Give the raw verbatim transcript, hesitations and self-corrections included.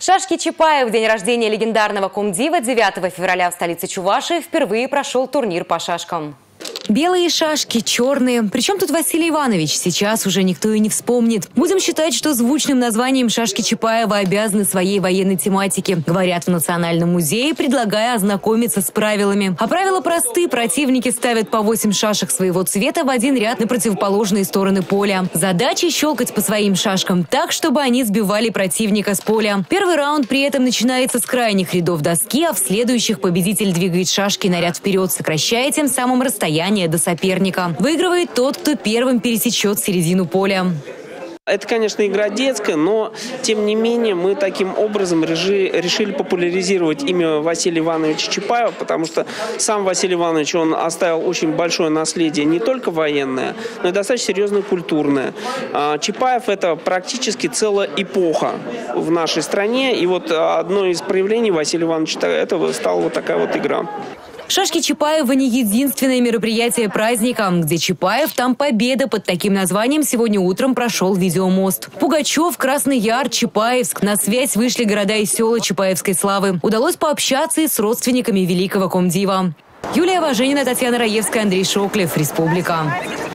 Шашки Чапаева в день рождения легендарного комдива девятого февраля в столице Чувашии впервые прошел турнир по шашкам. Белые шашки, черные. Причем тут Василий Иванович? Сейчас уже никто и не вспомнит. Будем считать, что звучным названием шашки Чапаева обязаны своей военной тематике. Говорят в Национальном музее, предлагая ознакомиться с правилами. А правила просты. Противники ставят по восемь шашек своего цвета в один ряд на противоположные стороны поля. Задача – щелкать по своим шашкам так, чтобы они сбивали противника с поля. Первый раунд при этом начинается с крайних рядов доски, а в следующих победитель двигает шашки на ряд вперед, сокращая тем самым расстояние до соперника. Выигрывает тот, кто первым пересечет середину поля. Это, конечно, игра детская, но, тем не менее, мы таким образом реши, решили популяризировать имя Василия Ивановича Чапаева, потому что сам Василий Иванович, он оставил очень большое наследие, не только военное, но и достаточно серьезное культурное. Чапаев – это практически целая эпоха в нашей стране, и вот одно из проявлений Василия Ивановича этого стала вот такая вот игра. Шашки Чапаева не единственное мероприятие праздника. Где Чапаев, там победа. Под таким названием сегодня утром прошел видеомост. Пугачев, Красный Яр, Чапаевск. На связь вышли города и села Чапаевской славы. Удалось пообщаться и с родственниками великого комдива. Юлия Важенина, Татьяна Раевская, Андрей Шоклев. Республика.